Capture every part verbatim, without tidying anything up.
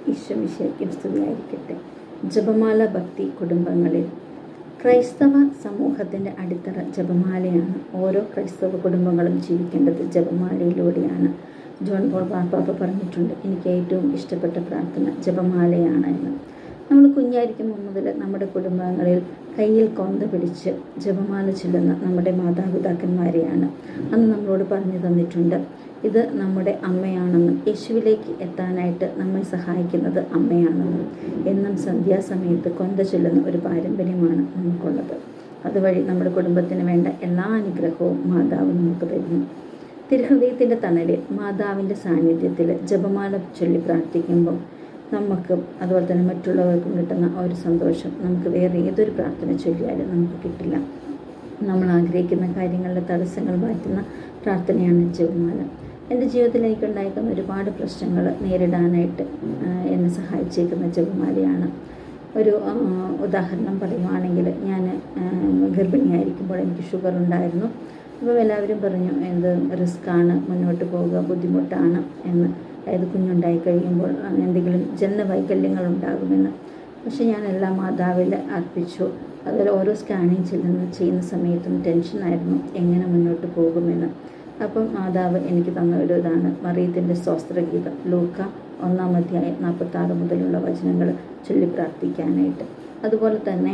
ഈശോമിശിഹായ്ക്കും സ്തുതിയായിരിക്കട്ടെ. ജപമാല ഭക്തി കുടുംബങ്ങളിൽ ക്രൈസ്തവ സമൂഹത്തിൻ്റെ അടിത്തറ ജപമാലയാണ്. ഓരോ ക്രൈസ്തവ കുടുംബങ്ങളും ജീവിക്കേണ്ടത് ജപമാലയിലൂടെയാണ്. ജോൺ പോൾ മാർപ്പാപ്പ പറഞ്ഞിട്ടുണ്ട്, എനിക്ക് ഏറ്റവും ഇഷ്ടപ്പെട്ട പ്രാർത്ഥന ജപമാലയാണ് എന്ന്. നമ്മൾ കുഞ്ഞായിരിക്കുമ്പോൾ മുതൽ നമ്മുടെ കുടുംബങ്ങളിൽ കയ്യിൽ കൊന്ത പിടിച്ച് ജപമാല ചൊല്ലുന്ന നമ്മുടെ മാതാപിതാക്കന്മാരെയാണ് അന്ന് നമ്മളോട് പറഞ്ഞു തന്നിട്ടുണ്ട്. ഇത് നമ്മുടെ അമ്മയാണെന്നും യേശുവിലേക്ക് എത്താനായിട്ട് നമ്മെ സഹായിക്കുന്നത് അമ്മയാണെന്നും എന്നും സന്ധ്യാസമയത്ത് കൊന്ത ചൊല്ലുന്ന ഒരു പാരമ്പര്യമാണ് നമുക്കുള്ളത്. അതുവഴി നമ്മുടെ കുടുംബത്തിന് വേണ്ട എല്ലാ അനുഗ്രഹവും മാതാവ് നമുക്ക് തരുന്നു. തിരുഹൃദയത്തിൻ്റെ തണലിൽ മാതാവിൻ്റെ സാന്നിധ്യത്തിൽ ജപമാല ചൊല്ലി പ്രാർത്ഥിക്കുമ്പോൾ നമുക്കും അതുപോലെ തന്നെ മറ്റുള്ളവർക്കും കിട്ടുന്ന ഒരു സന്തോഷം നമുക്ക് വേറെ ഏതൊരു പ്രാർത്ഥന ചൊല്ലിയാലും നമുക്ക് കിട്ടില്ല. നമ്മൾ ആഗ്രഹിക്കുന്ന കാര്യങ്ങളുടെ തടസ്സങ്ങൾ മാറ്റുന്ന പ്രാർത്ഥനയാണ് ജപമാല. എൻ്റെ ജീവിതത്തിൽ എനിക്കുണ്ടായിരിക്കുന്ന ഒരുപാട് പ്രശ്നങ്ങൾ നേരിടാനായിട്ട് എന്നെ സഹായിച്ചേക്കുന്ന ജപമാലയാണ്. ഒരു ഉദാഹരണം പറയുവാണെങ്കിൽ, ഞാൻ ഗർഭിണിയായിരിക്കുമ്പോൾ എനിക്ക് ഷുഗർ ഉണ്ടായിരുന്നു. അപ്പോൾ എല്ലാവരും പറഞ്ഞു എന്ത് റിസ്ക്കാണ്, മുന്നോട്ട് പോവുക ബുദ്ധിമുട്ടാണ് എന്ന്, അതായത് കുഞ്ഞുണ്ടായി കഴിയുമ്പോൾ എന്തെങ്കിലും ജനനവൈകല്യങ്ങൾ ഉണ്ടാകുമെന്ന്. പക്ഷെ ഞാൻ എല്ലാം മാതാവിൽ അർപ്പിച്ചു. അതുപോലെ ഓരോ സ്കാനിങ് ചെല്ലുന്ന ചെയ്യുന്ന സമയത്തും ടെൻഷനായിരുന്നു എങ്ങനെ മുന്നോട്ട് പോകുമെന്ന്. അപ്പം മാതാവ് എനിക്ക് തന്ന ഒരു ഇതാണ് മറിയത്തിൻ്റെ സ്തോത്രഗീതം, ലൂക്ക ഒന്നാം അധ്യായം നാൽപ്പത്താറ് മുതലുള്ള വചനങ്ങൾ ചൊല്ലി പ്രാർത്ഥിക്കാനായിട്ട്. അതുപോലെ തന്നെ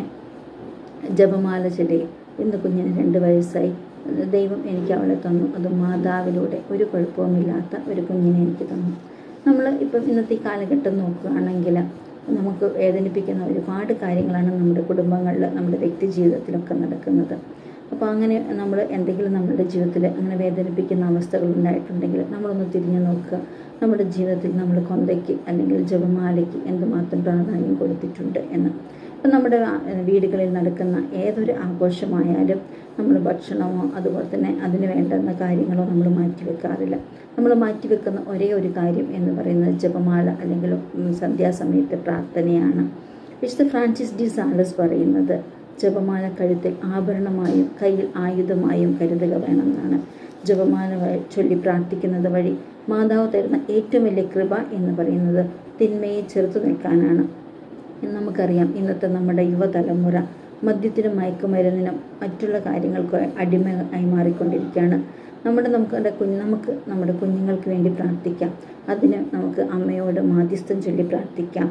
ജപമാല ചൊല്ലി, ഇന്ന് കുഞ്ഞിന് രണ്ട് വയസ്സായി, ദൈവം എനിക്ക് അവളെ തന്നു, അത് മാതാവിലൂടെ ഒരു കുഴപ്പവുമില്ലാത്ത ഒരു കുഞ്ഞിനെ എനിക്ക് തന്നു. നമ്മൾ ഇപ്പം ഇന്നത്തെ കാലഘട്ടം നോക്കുകയാണെങ്കിൽ നമുക്ക് വേദനിപ്പിക്കുന്ന ഒരുപാട് കാര്യങ്ങളാണ് നമ്മുടെ കുടുംബങ്ങളിൽ, നമ്മുടെ വ്യക്തി ജീവിതത്തിലൊക്കെ നടക്കുന്നത്. അപ്പോൾ അങ്ങനെ നമ്മൾ എന്തെങ്കിലും നമ്മുടെ ജീവിതത്തിൽ അങ്ങനെ വേദനിപ്പിക്കുന്ന അവസ്ഥകൾ ഉണ്ടായിട്ടുണ്ടെങ്കിൽ നമ്മളൊന്ന് തിരിഞ്ഞു നോക്കുക. നമ്മുടെ ജീവിതത്തിൽ നമ്മൾ കൊന്തയ്ക്ക് അല്ലെങ്കിൽ ജപമാലയ്ക്ക് എന്തുമാത്രം പ്രാധാന്യം കൊടുത്തിട്ടുണ്ട് എന്ന്. ഇപ്പം നമ്മുടെ വീടുകളിൽ നടക്കുന്ന ഏതൊരു ആഘോഷമായാലും നമ്മൾ ഭക്ഷണമോ അതുപോലെ തന്നെ അതിന് വേണ്ടുന്ന കാര്യങ്ങളോ നമ്മൾ മാറ്റിവെക്കാറില്ല. നമ്മൾ മാറ്റിവെക്കുന്ന ഒരേ ഒരു കാര്യം എന്ന് പറയുന്നത് ജപമാല അല്ലെങ്കിൽ സന്ധ്യാസമയത്തെ പ്രാർത്ഥനയാണ്. വിശുദ്ധ ഫ്രാൻസിസ് ഡി സാലസ് പറയുന്നത്, ജപമാല കഴുത്തിൽ ആഭരണമായും കയ്യിൽ ആയുധമായും കരുതുക വേണമെന്നാണ്. ജപമാല ചൊല്ലി പ്രാർത്ഥിക്കുന്നത് വഴി മാതാവ് തരുന്ന ഏറ്റവും വലിയ കൃപ എന്ന് പറയുന്നത് തിന്മയെ ചെറുത്തു നിൽക്കാനാണ്. നമുക്കറിയാം, ഇന്നത്തെ നമ്മുടെ യുവതലമുറ മദ്യത്തിനും മയക്കുമരുന്നിനും മറ്റുള്ള കാര്യങ്ങൾക്ക് അടിമയായി മാറിക്കൊണ്ടിരിക്കുകയാണ്. നമ്മുടെ നമുക്ക് കുഞ്ഞ് നമുക്ക് നമ്മുടെ കുഞ്ഞുങ്ങൾക്ക് വേണ്ടി പ്രാർത്ഥിക്കാം. അതിന് നമുക്ക് അമ്മയോട് മാധ്യസ്ഥം ചൊല്ലി പ്രാർത്ഥിക്കാം.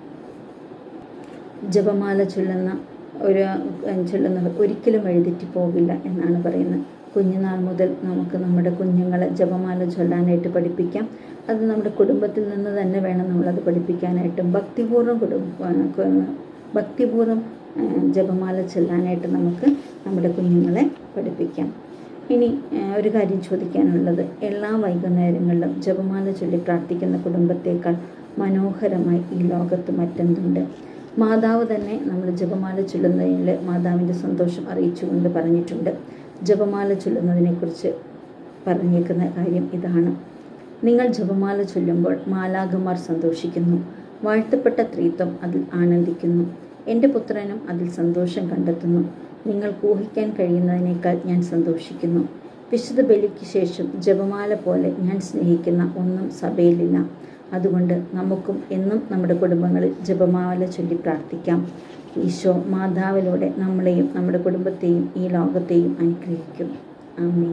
ജപമാല ചൊല്ലുന്ന ഒരു ചൊല്ലുന്നവർ ഒരിക്കലും വഴിതെറ്റി പോകില്ല എന്നാണ് പറയുന്നത്. കുഞ്ഞുനാൾ മുതൽ നമുക്ക് നമ്മുടെ കുഞ്ഞുങ്ങളെ ജപമാല ചൊല്ലാനായിട്ട് പഠിപ്പിക്കാം. അത് നമ്മുടെ കുടുംബത്തിൽ നിന്ന് തന്നെ വേണം നമ്മളത് പഠിപ്പിക്കാനായിട്ടും. ഭക്തിപൂർവ്വം കുടുംബ ഭക്തിപൂർവ്വം ജപമാല ചൊല്ലാനായിട്ട് നമുക്ക് നമ്മുടെ കുഞ്ഞുങ്ങളെ പഠിപ്പിക്കാം. ഇനി ഒരു കാര്യം ചോദിക്കാനുള്ളത്, എല്ലാ വൈകുന്നേരങ്ങളിലും ജപമാല ചൊല്ലി പ്രാർത്ഥിക്കുന്ന കുടുംബത്തേക്കാൾ മനോഹരമായി ഈ ലോകത്ത് മറ്റെന്തുണ്ട്? മാതാവ് തന്നെ നമ്മൾ ജപമാല ചൊല്ലുന്നതിൽ മാതാവിൻ്റെ സന്തോഷം അറിയിച്ചുകൊണ്ട് പറഞ്ഞിട്ടുണ്ട്. ജപമാല ചൊല്ലുന്നതിനെക്കുറിച്ച് പറഞ്ഞേക്കുന്ന കാര്യം ഇതാണ്: നിങ്ങൾ ജപമാല ചൊല്ലുമ്പോൾ മാലാഖമാർ സന്തോഷിക്കുന്നു, വാഴ്ത്തപ്പെട്ട ത്രിത്വം അതിൽ ആനന്ദിക്കുന്നു, എൻ്റെ പുത്രനും അതിൽ സന്തോഷം കണ്ടെത്തുന്നു. നിങ്ങൾക്ക് ഊഹിക്കാൻ കഴിയുന്നതിനേക്കാൾ ഞാൻ സന്തോഷിക്കുന്നു. വിശുദ്ധ ബലിക്ക് ശേഷം ജപമാല പോലെ ഞാൻ സ്നേഹിക്കുന്ന ഒന്നും സഭയിലില്ല. അതുകൊണ്ട് നമുക്കും എന്നും നമ്മുടെ കുടുംബങ്ങളിൽ ജപമാല ചൊല്ലി പ്രാർത്ഥിക്കാം. ഈശോ മാതാവിലൂടെ നമ്മളെയും നമ്മുടെ കുടുംബത്തെയും ഈ ലോകത്തെയും അനുഗ്രഹിക്കും. ആമേൻ.